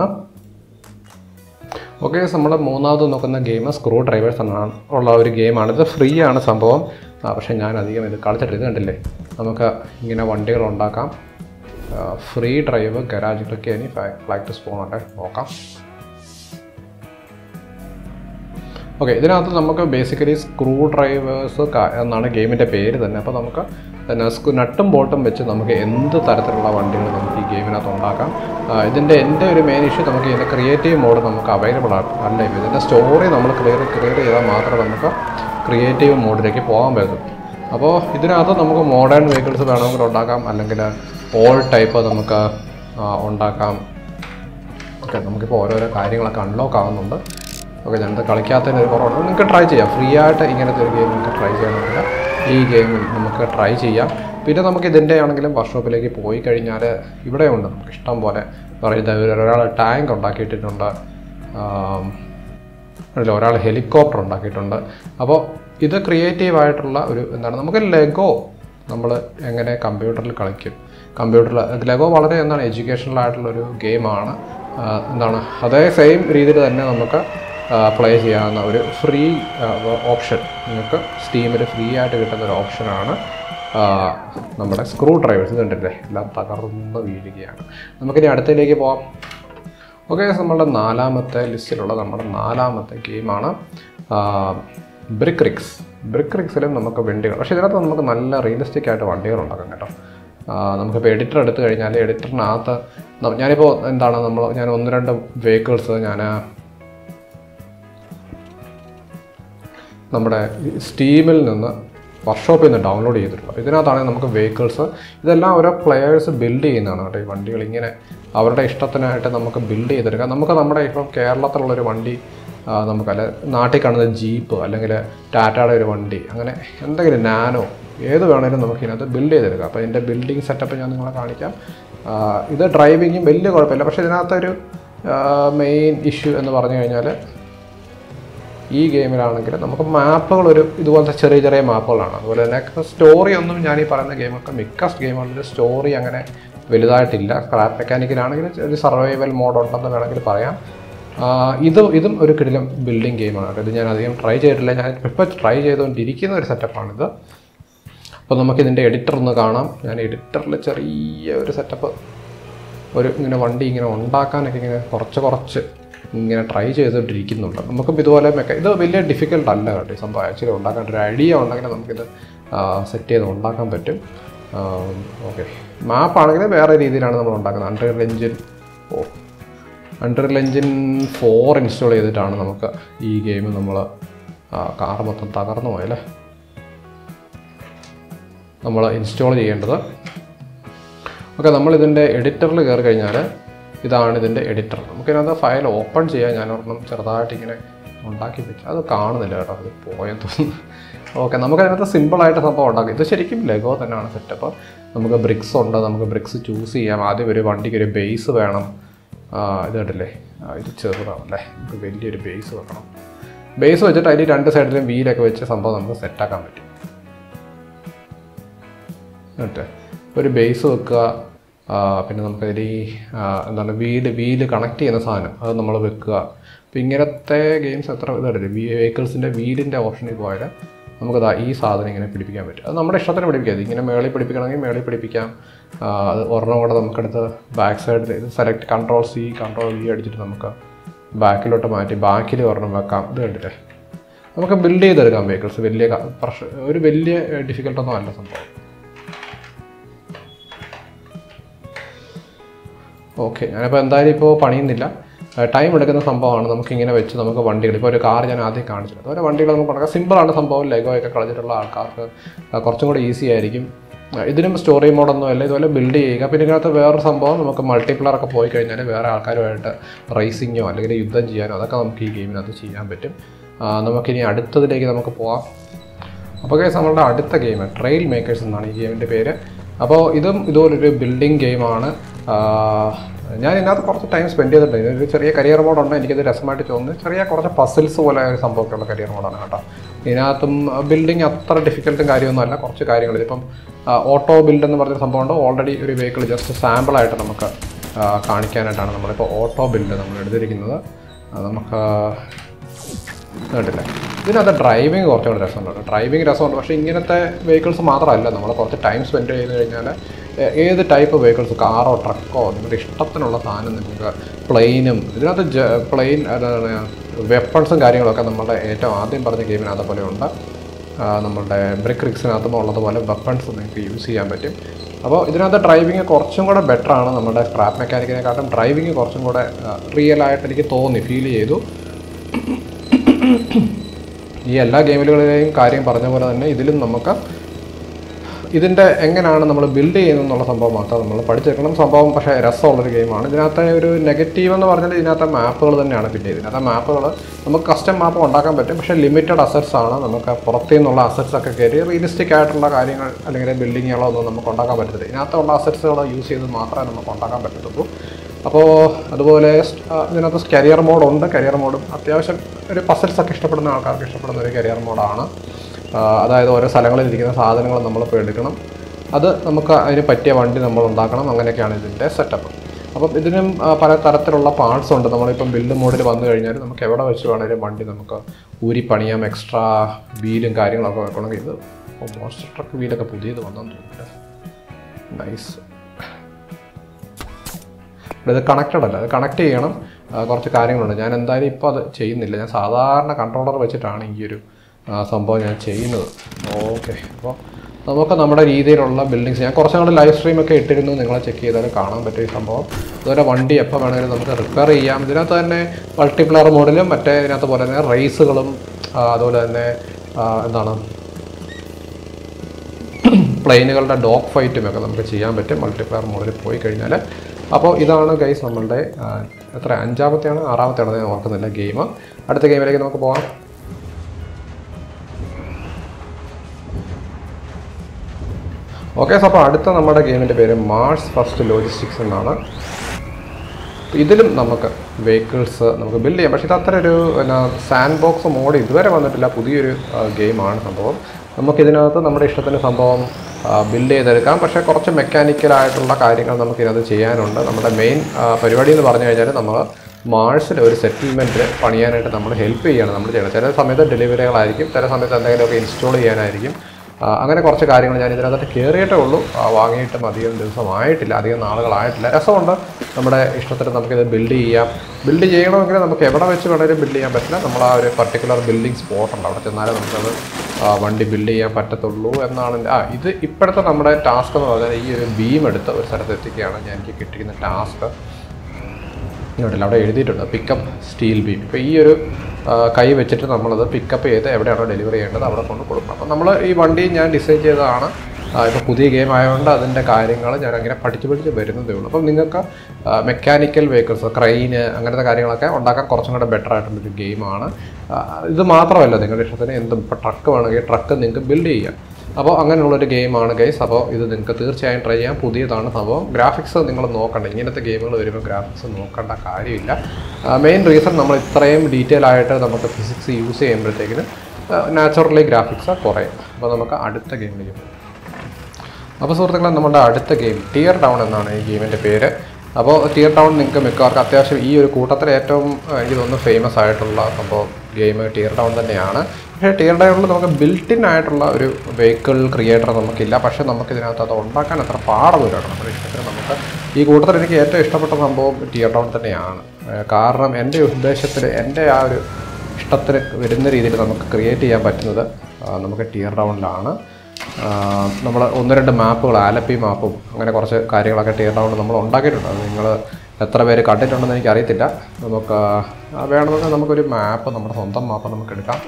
[SPEAKER 1] ഓക്കെ, നമ്മൾ മൂന്നാമത് നോക്കുന്ന ഗെയിം സ്ക്രൂ ഡ്രൈവേഴ്സ് എന്നാണ് ഉള്ള ഒരു ഗെയിമാണ്. ഇത് ഫ്രീ ആണ് സംഭവം. പക്ഷേ ഞാൻ അധികം ഇത് കളിച്ചിട്ടില്ല. ഇത് കണ്ടില്ലേ, നമുക്ക് ഇങ്ങനെ വണ്ടികൾ ഉണ്ടാക്കാം. ഫ്രീ ഡ്രൈവ് ഗരാജ് ക്ലിക്ക് ചെയ്യാൻ ഫ്ലാഗ് ടു സ്പോൺ ആയിട്ട് നോക്കാം. ഓക്കെ, ഇതിനകത്ത് നമുക്ക് ബേസിക്കലി സ്ക്രൂ ഡ്രൈവേഴ്സ് എന്നാണ് ഗെയിമിൻ്റെ പേര് തന്നെ. അപ്പോൾ നമുക്ക് പിന്നെ സ്ക്രൂ നട്ടും ബോൾട്ടും വെച്ച് നമുക്ക് എന്ത് തരത്തിലുള്ള വണ്ടികൾ നമുക്ക് ഈ ഗെയിമിനകത്ത് ഉണ്ടാക്കാം. ഇതിൻ്റെ എൻ്റെ ഒരു മെയിൻ ഇഷ്യൂ നമുക്ക് ഇതിൻ്റെ ക്രിയേറ്റീവ് മോഡ് നമുക്ക് അവൈലബിൾ അല്ല. ഇതിൻ്റെ സ്റ്റോറി നമ്മൾ ക്ലിയർ ക്ലിയർ ചെയ്താൽ മാത്രമേ നമുക്ക് ക്രിയേറ്റീവ് മോഡിലേക്ക് പോകാൻ പറ്റും. അപ്പോൾ ഇതിനകത്ത് നമുക്ക് മോഡേൺ വെഹിക്കിൾസ് വേണമെങ്കിൽ ഉണ്ടാക്കാം, അല്ലെങ്കിൽ ഓൾ ടൈപ്പ് നമുക്ക് ഉണ്ടാക്കാം. ഓക്കെ, നമുക്കിപ്പോൾ ഓരോരോ കാര്യങ്ങളൊക്കെ അൺലോക്ക് ആകുന്നുണ്ട്. ഓക്കെ, ഞാനത് കളിക്കാത്തതിന് ഒരു കുറവുണ്ട്. നിങ്ങൾക്ക് ട്രൈ ചെയ്യാം, ഫ്രീ ആയിട്ട് ഇങ്ങനത്തെ ഒരു ഗെയിം നിങ്ങൾക്ക് ട്രൈ ചെയ്യണമെങ്കിൽ ഈ ഗെയിം നമുക്ക് ട്രൈ ചെയ്യാം. പിന്നെ നമുക്ക് ഇതിൻ്റെ ആണെങ്കിലും വർക്ക്ഷോപ്പിലേക്ക് പോയി കഴിഞ്ഞാൽ ഇവിടെ ഉണ്ട് നമുക്ക് ഇഷ്ടം പോലെ പറയുന്നത്. ഒരാൾ ടാങ്ക് ഉണ്ടാക്കിയിട്ടുണ്ട്, അല്ല ഒരാൾ ഹെലികോപ്റ്റർ ഉണ്ടാക്കിയിട്ടുണ്ട്. അപ്പോൾ ഇത് ക്രിയേറ്റീവായിട്ടുള്ള ഒരു എന്താണ്, നമുക്ക് ലെഗോ നമ്മൾ എങ്ങനെ കമ്പ്യൂട്ടറിൽ കളിക്കും, കമ്പ്യൂട്ടറിൽ ലെഗോ വളരെ എന്താണ് എഡ്യൂക്കേഷണലായിട്ടുള്ളൊരു ഗെയിമാണ്. എന്താണ് അതേ സെയിം രീതിയിൽ തന്നെ നമുക്ക് പ്ലേ ചെയ്യാവുന്ന ഒരു ഫ്രീ ഓപ്ഷൻ നിങ്ങൾക്ക് സ്റ്റീമിൽ ഫ്രീ ആയിട്ട് കിട്ടുന്ന ഒരു ഓപ്ഷനാണ് നമ്മുടെ സ്ക്രൂ ഡ്രൈവേഴ്സ്. കണ്ടില്ലേ, എല്ലാം തകർന്ന് വീഴുകയാണ്. നമുക്കിനി അടുത്തതിലേക്ക് പോകാം. ഓക്കെ, നമ്മളുടെ നാലാമത്തെ ലിസ്റ്റിലുള്ള നമ്മുടെ നാലാമത്തെ ഗെയിമാണ് ബ്രിക്ക് റിഗ്സ്. ബ്രിക്ക് റിഗ്സിലും നമുക്ക് വണ്ടികൾ, പക്ഷേ ഇതിനകത്ത് നമുക്ക് നല്ല റിയലിസ്റ്റിക് ആയിട്ട് വണ്ടികൾ ഉണ്ടാക്കാം കേട്ടോ. നമുക്കിപ്പോൾ എഡിറ്റർ എടുത്തു കഴിഞ്ഞാൽ എഡിറ്ററിനകത്ത് ഞാനിപ്പോൾ എന്താണ് നമ്മൾ ഞാൻ ഒന്ന് രണ്ട് വെഹിക്കിൾസ് ഞാൻ നമ്മുടെ സ്റ്റീമിൽ നിന്ന് വർക്ക്ഷോപ്പിൽ നിന്ന് ഡൗൺലോഡ് ചെയ്തിട്ടുള്ളത്. ഇതിനകത്താണെങ്കിൽ നമുക്ക് വെഹിക്കിൾസ് ഇതെല്ലാം ഓരോ പ്ലെയേഴ്സ് ബിൽഡ് ചെയ്യുന്നതാണ് കേട്ടോ. ഈ വണ്ടികൾ ഇങ്ങനെ അവരുടെ ഇഷ്ടത്തിനായിട്ട് നമുക്ക് ബിൽഡ് ചെയ്തെടുക്കാം. നമുക്ക് നമ്മുടെ ഇപ്പം കേരളത്തിലുള്ളൊരു വണ്ടി നമുക്കല്ല, നാട്ടിൽ കാണുന്ന ജീപ്പ് അല്ലെങ്കിൽ ടാറ്റയുടെ ഒരു വണ്ടി, അങ്ങനെ എന്തെങ്കിലും നാനോ ഏത് വേണമെങ്കിലും നമുക്ക് ഇതിനകത്ത് ബിൽഡ് ചെയ്തെടുക്കാം. അപ്പോൾ ഇതിൻ്റെ ബിൽഡിംഗ് സെറ്റപ്പ് ഞാൻ നിങ്ങളെ കാണിക്കാം. ഇത് ഡ്രൈവിങ്ങും വലിയ കുഴപ്പമില്ല. പക്ഷേ ഇതിനകത്തൊരു മെയിൻ ഇഷ്യൂ എന്ന് പറഞ്ഞു കഴിഞ്ഞാൽ ഈ ഗെയിമിലാണെങ്കിൽ നമുക്ക് മാപ്പുകൾ ഒരു ഇതുപോലത്തെ ചെറിയ ചെറിയ മാപ്പുകളാണ്. അതുപോലെ തന്നെ സ്റ്റോറി ഒന്നും ഞാൻ ഈ പറയുന്ന ഗെയിമൊക്കെ മിക്ക ഗെയിമുകളിൽ സ്റ്റോറി അങ്ങനെ വലുതായിട്ടില്ല. സ്ക്രാപ്പ് മെക്കാനിക്കലാണെങ്കിൽ ഒരു സർവൈവൽ മോഡ് ഉണ്ടെന്ന് വേണമെങ്കിൽ പറയാം. ഇത് ഇതും ഒരു കിടിലം ബിൽഡിംഗ് ഗെയിമാണ്. ഇത് ഞാൻ അധികം ട്രൈ ചെയ്തിട്ടില്ല, ഞാൻ ഇപ്പോൾ ട്രൈ ചെയ്തുകൊണ്ടിരിക്കുന്ന ഒരു സെറ്റപ്പാണിത്. അപ്പോൾ നമുക്കിതിൻ്റെ എഡിറ്റർ ഒന്ന് കാണാം. ഞാൻ എഡിറ്ററിൽ ചെറിയ ഒരു സെറ്റപ്പ് ഒരു ഇങ്ങനെ വണ്ടി ഇങ്ങനെ ഉണ്ടാക്കാനൊക്കെ ഇങ്ങനെ കുറച്ച് കുറച്ച് ഇങ്ങനെ ട്രൈ ചെയ്തുകൊണ്ടിരിക്കുന്നുണ്ട്. നമുക്കും ഇതുപോലെ മെക്ക ഇത് വലിയ ഡിഫിക്കൽട്ട് അല്ല കേട്ടോ ഈ സംഭവം. ആക്ച്വലി ഉണ്ടാക്കാൻ ഒരു ഐഡിയ ഉണ്ടെങ്കിൽ നമുക്കിത് സെറ്റ് ചെയ്ത് ഉണ്ടാക്കാൻ പറ്റും. ഓക്കെ, മാപ്പാണെങ്കിൽ വേറെ രീതിയിലാണ് നമ്മൾ ഉണ്ടാക്കുന്നത്. അൺറിയൽ എഞ്ചിൻ ഓ അൺറിയൽ എഞ്ചിൻ ഫോർ ഇൻസ്റ്റാൾ ചെയ്തിട്ടാണ് നമുക്ക് ഈ ഗെയിം നമ്മൾ കാർ മൊത്തം തകർന്നു പോയല്ലേ നമ്മൾ ഇൻസ്റ്റാൾ ചെയ്യേണ്ടത്. ഓക്കെ, നമ്മളിതിൻ്റെ എഡിറ്ററിൽ കയറി കഴിഞ്ഞാൽ ഇതാണ് ഇതിൻ്റെ എഡിറ്റർ. നമുക്കിതിനകത്ത് ഫയൽ ഓപ്പൺ ചെയ്യാൻ ഞാൻ ഒരെണ്ണം ചെറുതായിട്ട് ഇങ്ങനെ ഉണ്ടാക്കി വെച്ചു. അത് കാണുന്നില്ല കേട്ടോ, അത് പോയെന്ന് തോന്നുന്നു. ഓക്കെ, നമുക്കതിനകത്ത് സിമ്പിളായിട്ട് സംഭവം ഉണ്ടാക്കും. ഇത് ശരിക്കും ലെഗോ തന്നെയാണ് സെറ്റപ്പ്. നമുക്ക് ബ്രിക്സ് ഉണ്ട്, നമുക്ക് ബ്രിക്സ് ചൂസ് ചെയ്യാം. ആദ്യം ഒരു വണ്ടിക്ക് ഒരു ബേസ് വേണം. ഇത് കണ്ടില്ലേ, ഇത് ചെറുതാണല്ലേ, നമുക്ക് വലിയൊരു ബേസ് വെക്കണം. ബേസ് വെച്ചിട്ട് അതിൽ രണ്ട് സൈഡിലും വീലൊക്കെ വെച്ച് സംഭവം നമുക്ക് സെറ്റാക്കാൻ പറ്റും. എന്നിട്ട് ഒരു ബേസ് വെക്കുക. പിന്നെ നമുക്കതിൽ എന്താണ് വീല് വീല് കണക്ട് ചെയ്യുന്ന സാധനം അത് നമ്മൾ വെക്കുക. അപ്പോൾ ഇങ്ങനത്തെ ഗെയിംസ് എത്ര ഇതല്ലേ, വെഹിക്കിൾസിൻ്റെ വീലിൻ്റെ ഓപ്ഷനിൽ പോയാൽ നമുക്കത് ഈ സാധനം ഇങ്ങനെ പിടിപ്പിക്കാൻ പറ്റും. അത് നമ്മുടെ ഇഷ്ടത്തിന് പിടിപ്പിക്കാം. ഇങ്ങനെ മേളിൽ പിടിപ്പിക്കണമെങ്കിൽ മേളിൽ പിടിപ്പിക്കാം. അത് ഒരെണ്ണം കൂടെ നമുക്കെടുത്ത് ബാക്ക് സൈഡിൽ ഇത് select control C control V അടിച്ചിട്ട് നമുക്ക് ബാക്കിലോട്ട് മാറ്റി ബാക്കിൽ ഒരെണ്ണം വെക്കാം. ഇത് കണ്ടില്ലേ, നമുക്ക് ബിൽഡ് ചെയ്തെടുക്കാം വെഹിക്കിൾസ്. വലിയ പ്രശ്നം ഒരു വലിയ ഡിഫിക്കൽട്ടൊന്നും അല്ല സംഭവം. ഓക്കെ, ഞാനിപ്പോൾ എന്തായാലും ഇപ്പോൾ പണിയുന്നില്ല, ടൈം എടുക്കുന്ന സംഭവമാണ്. നമുക്കിങ്ങനെ വെച്ച് നമുക്ക് വണ്ടികൾ ഇപ്പോൾ ഒരു കാർ ഞാൻ ആദ്യം കാണിച്ചിട്ടുണ്ട്. അതുപോലെ വണ്ടികൾ നമുക്ക് ഉണ്ടാക്കാം. സിമ്പിളാണ് സംഭവം. ലെഗോ ഒക്കെ കളിച്ചിട്ടുള്ള ആൾക്കാർക്ക് കുറച്ചും കൂടി ഈസി ആയിരിക്കും. ഇതിനും സ്റ്റോറി മോഡൊന്നും അല്ല, ഇതുപോലെ ബിൽഡ് ചെയ്യുക. പിന്നെ ഇതിനകത്ത് വേറൊരു സംഭവം, നമുക്ക് മൾട്ടിപ്ലെയറൊക്കെ പോയി കഴിഞ്ഞാൽ വേറെ ആൾക്കാരുമായിട്ട് റേസിങ്ങോ അല്ലെങ്കിൽ യുദ്ധം ചെയ്യാനോ അതൊക്കെ നമുക്ക് ഈ ഗെയിമിനകത്ത് ചെയ്യാൻ പറ്റും. നമുക്കിനി അടുത്തതിലേക്ക് നമുക്ക് പോകാം. അപ്പോൾ കേസ് നമ്മളുടെ അടുത്ത ഗെയിം ട്രെയിൽ മേക്കേഴ്സ് എന്നാണ് ഈ ഗെയിമിൻ്റെ പേര്. അപ്പോൾ ഇതും ഇതുപോലൊരു ബിൽഡിംഗ് ഗെയിമാണ്. ഞാൻ ഇതിനകത്ത് കുറച്ച് ടൈം സ്പെൻഡ് ചെയ്തിട്ടുണ്ട്. ഇതൊരു ചെറിയ കരിയർ മോഡുണ്ട്, എനിക്കത് രസമായിട്ട് തോന്നുന്നു. ചെറിയ കുറച്ച് പസിൽസ് പോലെ ഒരു സംഭവമൊക്കെയുള്ള കരിയർ മോഡാണ് കേട്ടോ. ഇതിനകത്തും ബിൽഡിങ് അത്ര ഡിഫിക്കൽട്ടും കാര്യമൊന്നും അല്ല. കുറച്ച് കാര്യങ്ങൾ ഇപ്പം ഓട്ടോ ബിൽഡ് എന്ന് പറഞ്ഞൊരു സംഭവമുണ്ട്. ഓൾറെഡി ഒരു വെഹിക്കിൾ ജസ്റ്റ് സാമ്പിളായിട്ട് നമുക്ക് കാണിക്കാനായിട്ടാണ് നമ്മളിപ്പോൾ ഓട്ടോ ബിൽഡ് നമ്മൾ എടുത്തിരിക്കുന്നത്. നമുക്ക് കണ്ടില്ലേ, ഇതിനകത്ത് ഡ്രൈവിങ് കുറച്ചുകൂടി രസമുണ്ട്. ഡ്രൈവിങ് രസമുണ്ട്, പക്ഷേ ഇങ്ങനത്തെ വെഹിക്കിൾസ് മാത്രമല്ല, നമ്മൾ കുറച്ച് ടൈം സ്പെൻഡ് ചെയ്ത് കഴിഞ്ഞാൽ ഏത് ടൈപ്പ് വെഹിക്കിൾസ്, കാറോ ട്രക്കോ, നിങ്ങളുടെ ഇഷ്ടത്തിനുള്ള സാധനം നിങ്ങൾക്ക് പ്ലെയിനും, ഇതിനകത്ത് ജ പ്ലെയിൻ എന്താണ് വെപ്പൺസും കാര്യങ്ങളൊക്കെ നമ്മുടെ ഏറ്റവും ആദ്യം പറഞ്ഞ ഗെയിമിനകത്ത് പോലെ ഉണ്ട്. നമ്മളുടെ ബ്രിക്ക് റിക്സിനകത്തും ഉള്ളതുപോലെ വെപ്പൺസ് നിങ്ങൾക്ക് യൂസ് ചെയ്യാൻ പറ്റും. അപ്പോൾ ഇതിനകത്ത് ഡ്രൈവിങ് കുറച്ചും കൂടെ ബെറ്ററാണ്. നമ്മുടെ സ്ക്രാപ്പ് മെക്കാനിക്കിനെക്കാട്ടും ഡ്രൈവിങ് കുറച്ചും കൂടെ റിയൽ ആയിട്ട് എനിക്ക് തോന്നി, ഫീൽ ചെയ്തു. ഈ എല്ലാ ഗെയിമുകളിലെയും കാര്യം പറഞ്ഞ പോലെ തന്നെ ഇതിലും നമുക്ക് ഇതിൻ്റെ എങ്ങനെയാണ് നമ്മൾ ബിൽഡ് ചെയ്യുന്നതെന്നുള്ള സംഭവം മാത്രം നമ്മൾ പഠിച്ചെടുക്കണം. സംഭവം പക്ഷേ രസമുള്ളൊരു ഗെയിമാണ്. ഇതിനകത്തെ ഒരു നെഗറ്റീവ് എന്ന് പറഞ്ഞാൽ ഇതിനകത്തെ മാപ്പുകൾ തന്നെയാണ്. പിന്നെ ഇതിനകത്തെ മാപ്പുകൾ നമുക്ക് കസ്റ്റം മാപ്പ് ഉണ്ടാക്കാൻ പറ്റും, പക്ഷേ ലിമിറ്റഡ് അസറ്റ്സ് ആണ്. നമുക്ക് പുറത്തു നിന്നുള്ള അസറ്റ്സ് ഒക്കെ കയറി റിയലിസ്റ്റിക് ആയിട്ടുള്ള കാര്യങ്ങൾ അല്ലെങ്കിൽ ബിൽഡിങ്ങുകളോ ഒന്നും നമുക്ക് ഉണ്ടാക്കാൻ പറ്റത്തില്ല. ഇതിനകത്തുള്ള അസറ്റ്സുകൾ യൂസ് ചെയ്ത് മാത്രമേ നമുക്ക് ഉണ്ടാക്കാൻ പറ്റത്തുള്ളൂ. അപ്പോൾ അതുപോലെ ഇതിനകത്ത് കരിയർ മോഡുണ്ട്. കരിയർ മോഡും അത്യാവശ്യം ഒരു പസിൽസൊക്കെ ഇഷ്ടപ്പെടുന്ന ആൾക്കാർക്ക് ഇഷ്ടപ്പെടുന്ന ഒരു കരിയർ മോഡാണ്. അതായത് ഓരോ സ്ഥലങ്ങളിൽ ഇരിക്കുന്ന സാധനങ്ങൾ നമ്മളിപ്പോൾ എടുക്കണം, അത് നമുക്ക് അതിന് പറ്റിയ വണ്ടി നമ്മൾ ഉണ്ടാക്കണം. അങ്ങനെയൊക്കെയാണ് ഇതിൻ്റെ സെറ്റപ്പ്. അപ്പം ഇതിനും പല തരത്തിലുള്ള പാർട്സ് ഉണ്ട്. നമ്മളിപ്പം ബിൽഡ് മോഡിൽ വന്നു കഴിഞ്ഞാൽ നമുക്ക് എവിടെ വെച്ച് വേണമെങ്കിലും വണ്ടി നമുക്ക് ഊരി പണിയാം. എക്സ്ട്രാ വീലും കാര്യങ്ങളൊക്കെ വെക്കണമെങ്കിൽ ഇത് മോൺസ്റ്റർ ട്രക്ക് വീലൊക്കെ പുതിയത് വന്നെന്ന് തോന്നുന്നില്ല. നൈസ്. ഇത് കണക്റ്റഡ് അല്ല, അത് കണക്ട് ചെയ്യണം. കുറച്ച് കാര്യങ്ങളുണ്ട്. ഞാൻ എന്തായാലും ഇപ്പോൾ അത് ചെയ്യുന്നില്ല. ഞാൻ സാധാരണ കൺട്രോളർ വെച്ചിട്ടാണ് ഈ ഒരു സംഭവം ഞാൻ ചെയ്യുന്നത്. ഓക്കെ, അപ്പോൾ നമുക്ക് നമ്മുടെ രീതിയിലുള്ള ബിൽഡിങ്സ് ഞാൻ കുറച്ചും കൂടെ ലൈവ് സ്ട്രീമൊക്കെ ഇട്ടിരുന്നു. നിങ്ങളെ ചെക്ക് ചെയ്താലും കാണാൻ പറ്റും ഈ സംഭവം. അതുപോലെ വണ്ടി എപ്പോൾ വേണമെങ്കിലും നമുക്ക് റിപ്പയർ ചെയ്യാം. ഇതിനകത്ത് തന്നെ മൾട്ടിപ്ലെയർ മോഡിലും മറ്റേ ഇതിനകത്ത് പോലെ തന്നെ റേസുകളും അതുപോലെ തന്നെ എന്താണ് പ്ലെയിനുകളുടെ ഡോഗ് ഫൈറ്റും ഒക്കെ നമുക്ക് ചെയ്യാൻ പറ്റും മൾട്ടിപ്ലെയർ മോഡിൽ പോയി കഴിഞ്ഞാൽ. അപ്പോൾ ഇതാണ് ഗൈസ് നമ്മളുടെ എത്ര അഞ്ചാമത്തെയാണ് ആറാമത്തെയാണ് ഞാൻ ഓർക്കുന്നില്ല ഗെയിം. അടുത്ത ഗെയിമിലേക്ക് നമുക്ക് പോകാം. ഓക്കെ, സോ അപ്പോൾ അടുത്ത നമ്മുടെ ഗെയിമിൻ്റെ പേര് മാർസ് ഫസ്റ്റ് ലോജിസ്റ്റിക്സ് എന്നാണ്. ഇതിലും നമുക്ക് വെഹിക്കിൾസ് നമുക്ക് ബിൽഡ് ചെയ്യാം. പക്ഷേ ഇത് അത്ര ഒരു എന്നാ സാൻഡ് ബോക്സ് മോഡ് ഇതുവരെ വന്നിട്ടില്ല. പുതിയൊരു ഗെയിമാണ് സംഭവം. നമുക്കിതിനകത്ത് നമ്മുടെ ഇഷ്ടത്തിന് സംഭവം ബിൽഡ് ചെയ്തെടുക്കാം. പക്ഷേ കുറച്ച് മെക്കാനിക്കലായിട്ടുള്ള കാര്യങ്ങൾ നമുക്കിതിനകത്ത് ചെയ്യാനുണ്ട്. നമ്മുടെ മെയിൻ പരിപാടി എന്ന് പറഞ്ഞു കഴിഞ്ഞാൽ നമ്മൾ മാർസിൽ ഒരു സെറ്റിൽമെൻറ്റ് പണിയാനായിട്ട് നമ്മൾ ഹെൽപ്പ് ചെയ്യുകയാണ് നമ്മൾ ചെയ്യുന്നത്. ചില സമയത്ത് ഡെലിവറികളായിരിക്കും, ചില സമയത്ത് എന്തെങ്കിലുമൊക്കെ ഇൻസ്റ്റാൾ ചെയ്യാനായിരിക്കും. അങ്ങനെ കുറച്ച് കാര്യങ്ങൾ ഞാൻ ഇതിനകത്ത് കയറിയിട്ടേ ഉള്ളൂ. വാങ്ങിയിട്ടും അധികം ദിവസമായിട്ടില്ല, അധികം നാളുകളായിട്ടില്ല. രസമുണ്ട്. നമ്മുടെ ഇഷ്ടത്തിന് നമുക്കിത് ബിൽഡ് ചെയ്യാം. ബിൽഡ് ചെയ്യണമെങ്കിൽ നമുക്ക് എവിടെ വെച്ച് വേണമെങ്കിലും ബിൽഡ് ചെയ്യാൻ പറ്റില്ല. നമ്മൾ ആ ഒരു പർട്ടിക്കുലർ ബിൽഡിംഗ് സ്പോട്ടുണ്ട്, അവിടെ ചെന്നാലേ നമുക്കത് വണ്ടി ബിൽഡ് ചെയ്യാൻ പറ്റത്തുള്ളൂ എന്നാണ്. ആ ഇത് ഇപ്പോഴത്തെ നമ്മുടെ ടാസ്ക് എന്ന് പറഞ്ഞാൽ ഈ ഒരു ബീം എടുത്ത് ഒരു സ്ഥലത്ത് എത്തിക്കുകയാണ് ഞാൻ എനിക്ക് കിട്ടിയിരിക്കുന്ന ടാസ്ക്. ഇങ്ങോട്ടില്ല, അവിടെ എഴുതിയിട്ടുണ്ട് പിക്കപ്പ് സ്റ്റീൽ ബീം. ഇപ്പോൾ ഈ ഒരു കൈ വെച്ചിട്ട് നമ്മളത് പിക്കപ്പ് ചെയ്ത് എവിടെയാണോ ഡെലിവറി ചെയ്യേണ്ടത് അവിടെ കൊണ്ട് കൊടുക്കണം. അപ്പോൾ നമ്മൾ ഈ വണ്ടി ഞാൻ ഡിസൈൻ ചെയ്തതാണ്. ഇപ്പോൾ പുതിയ ഗെയിം ആയതുകൊണ്ട് അതിൻ്റെ കാര്യങ്ങൾ ഞാൻ അങ്ങനെ പഠിച്ച് പഠിച്ച് വരുന്നതേ ഉള്ളൂ. അപ്പം നിങ്ങൾക്ക് മെക്കാനിക്കൽ വെഹിക്കിൾസ്, ക്രെയിന്, അങ്ങനത്തെ കാര്യങ്ങളൊക്കെ ഉണ്ടാക്കാൻ കുറച്ചും കൂടെ ബെറ്റർ ആയിട്ടുള്ളൊരു ഗെയിമാണ്. ഇത് മാത്രമല്ല, നിങ്ങളുടെ ഇഷ്ടത്തിന് എന്തും ഇപ്പോൾ ട്രക്ക് വേണമെങ്കിൽ ട്രക്ക് നിങ്ങൾക്ക് ബിൽഡ് ചെയ്യാം. അപ്പോൾ അങ്ങനെയുള്ളൊരു ഗെയിമാണ് ഗൈസ്. അപ്പോൾ ഇത് നിങ്ങൾക്ക് തീർച്ചയായും ട്രൈ ചെയ്യാം. പുതിയതാണ് സംഭവം. ഗ്രാഫിക്സ് നിങ്ങൾ നോക്കണ്ട. ഇങ്ങനത്തെ ഗെയിമുകൾ വരുമ്പോൾ ഗ്രാഫിക്സ് നോക്കേണ്ട കാര്യമില്ല. മെയിൻ റീസൺ നമ്മൾ ഇത്രയും ഡീറ്റെയിൽ ആയിട്ട് നമുക്ക് ഫിസിക്സ് യൂസ് ചെയ്യുമ്പോഴത്തേക്കിന് നാച്ചുറലി ഗ്രാഫിക്സ് കുറയും. അപ്പോൾ നമുക്ക് അടുത്ത ഗെയിമിലേക്ക് പോകും. അപ്പോൾ സുഹൃത്തുക്കളെ, നമ്മുടെ അടുത്ത ഗെയിം ടിയർ ഡൗൺ എന്നാണ് ഈ ഗെയിമിൻ്റെ പേര്. അപ്പോൾ ടിയർ ഡൗൺ നിങ്ങൾക്ക് മിക്കവാർക്കും അത്യാവശ്യം ഈ ഒരു കൂട്ടത്തിൽ ഏറ്റവും എനിക്ക് തോന്നുന്നു ഫേമസ് ആയിട്ടുള്ള സംഭവം ഗെയിം ടിയർ ഡൗൺ തന്നെയാണ്. പക്ഷേ ടിയർ ഡൗണിൽ നമുക്ക് ബിൽറ്റിൻ ആയിട്ടുള്ള ഒരു വെഹിക്കിൾ ക്രിയേറ്റർ നമുക്കില്ല. പക്ഷേ നമുക്ക് ഇതിനകത്ത് അത് ഉണ്ടാക്കാൻ അത്ര പാടൊന്നുമില്ല. നമ്മുടെ ഇഷ്ടത്തിന് നമുക്ക് ഈ കൂട്ടത്തിൽ എനിക്ക് ഏറ്റവും ഇഷ്ടപ്പെട്ട സംഭവം ടിയർ ഡൗൺ തന്നെയാണ്. കാരണം എൻ്റെ ഉദ്ദേശത്തിൽ എൻ്റെ ആ ഒരു ഇഷ്ടത്തിന് വരുന്ന രീതിയിൽ നമുക്ക് ക്രിയേറ്റ് ചെയ്യാൻ പറ്റുന്നത് നമുക്ക് ടിയർ ഡൗണിലാണ്. നമ്മൾ ഒന്ന് രണ്ട് മാപ്പുകൾ, ആലപ്പി മാപ്പും അങ്ങനെ കുറച്ച് കാര്യങ്ങളൊക്കെ ടിയർ ഡൗണിൽ നമ്മൾ ഉണ്ടാക്കിയിട്ടുണ്ട്. അത് നിങ്ങൾ എത്ര പേര് കണ്ടിട്ടുണ്ടെന്ന് എനിക്കറിയത്തില്ല. നമുക്ക് വേണമെങ്കിൽ നമുക്കൊരു മാപ്പ്, നമ്മുടെ സ്വന്തം മാപ്പ് നമുക്ക് എടുക്കാം.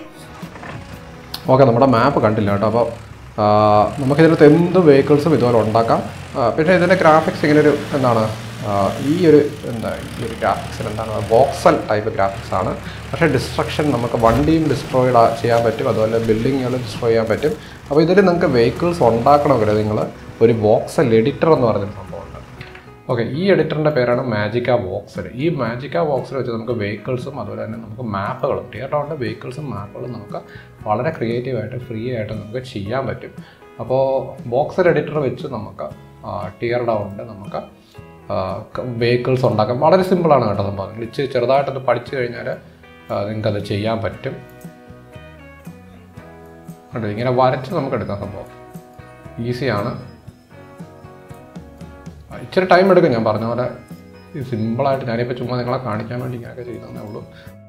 [SPEAKER 1] ഓക്കെ, നമ്മുടെ മാപ്പ് കണ്ടില്ല കേട്ടോ. അപ്പോൾ നമുക്കിതിനകത്ത് എന്ത് വെഹിക്കിൾസും ഇതുപോലെ ഉണ്ടാക്കാം. പക്ഷേ ഇതിൻ്റെ ഗ്രാഫിക്സ് ഇങ്ങനൊരു എന്താണ് ഈ ഒരു എന്താ ഈ ഒരു ഗ്രാഫിക്സിൽ എന്താണ് വോക്സൽ ടൈപ്പ് ഗ്രാഫിക്സ് ആണ്. പക്ഷേ ഡിസ്ട്രക്ഷൻ നമുക്ക് വണ്ടിയും ഡിസ്ട്രോയിഡ് ചെയ്യാൻ പറ്റും, അതുപോലെ ബിൽഡിങ്ങുകൾ ഡിസ്ട്രോയ് ചെയ്യാൻ പറ്റും. അപ്പോൾ ഇതിൽ നിങ്ങൾക്ക് വെഹിക്കിൾസ് ഉണ്ടാക്കണമെങ്കിൽ നിങ്ങൾ ഒരു വോക്സൽ എഡിറ്റർ എന്ന് പറഞ്ഞൊരു സംഭവമുണ്ട്. ഓക്കെ, ഈ എഡിറ്ററിൻ്റെ പേരാണ് മാജിക്ക വോക്സൽ. ഈ മാജിക്ക വോക്സൽ വെച്ച് നമുക്ക് വെഹിക്കിൾസും അതുപോലെ തന്നെ നമുക്ക് മാപ്പുകളും ടിയർ ഡൗണിൻ്റെ വെഹിക്കിൾസും മാപ്പുകളും നമുക്ക് വളരെ ക്രിയേറ്റീവായിട്ട് ഫ്രീ ആയിട്ട് നമുക്ക് ചെയ്യാൻ പറ്റും. അപ്പോൾ വോക്സൽ എഡിറ്റർ വെച്ച് നമുക്ക് ടിയർ ഡൗണിൻ്റെ നമുക്ക് വെഹിക്കിൾസ് ഉണ്ടാക്കാം. വളരെ സിമ്പിളാണ് കേട്ടോ സംഭവം. ഇച്ചിരി ചെറുതായിട്ടൊന്ന് പഠിച്ചു കഴിഞ്ഞാൽ നിങ്ങൾക്കത് ചെയ്യാൻ പറ്റും. കേട്ടോ, ഇങ്ങനെ വരച്ച് നമുക്ക് എടുക്കാം. സംഭവം ഈസിയാണ്. ഇച്ചിരി ടൈം എടുക്കും. ഞാൻ പറഞ്ഞ പോലെ സിമ്പിളായിട്ട് ഞാനിപ്പോൾ ചുമ്മാ നിങ്ങളെ കാണിക്കാൻ വേണ്ടി ഇങ്ങനെയൊക്കെ ചെയ്യുന്നതേ ഉള്ളൂ.